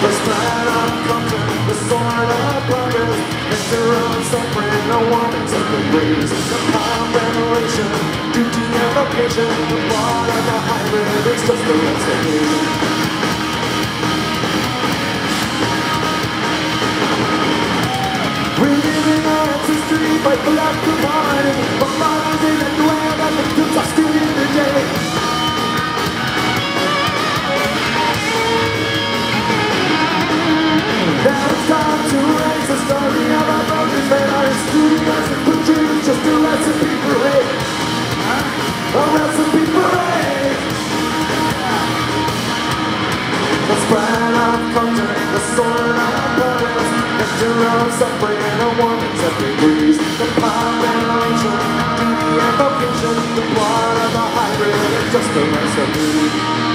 The spread of culture, the sword of progress, nectar of suffering, a woman's sacred breeze. The pomp and elation, duty and vocation, the blood of the hybrid, it's just a recipe. Reliving our ancestry, fight for life provided, but modern day and where that victims are still in the day. Now it's time to raise the story of our brothers that are excluding us and portrayed just a recipe for hate. A recipe for hate. The spread of culture, the sword of brothers, nectar of suffering, a woman's every breeze. The pomp and elation, duty and vocation, the blood of the hybrid, it's just a recipe.